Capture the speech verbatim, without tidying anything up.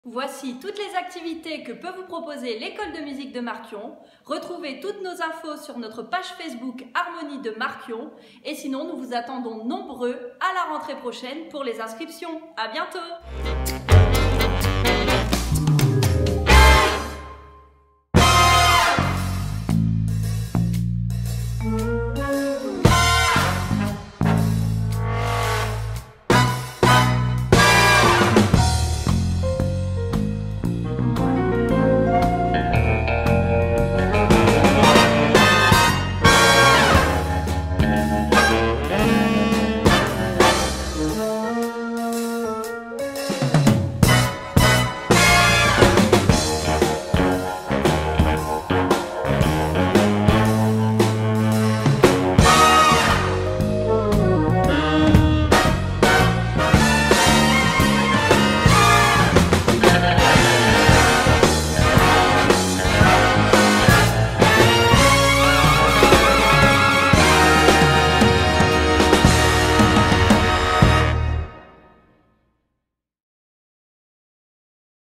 Voici toutes les activités que peut vous proposer l'école de musique de Marquion. Retrouvez toutes nos infos sur notre page Facebook Harmonie de Marquion. Et sinon, nous vous attendons nombreux à la rentrée prochaine pour les inscriptions. À bientôt!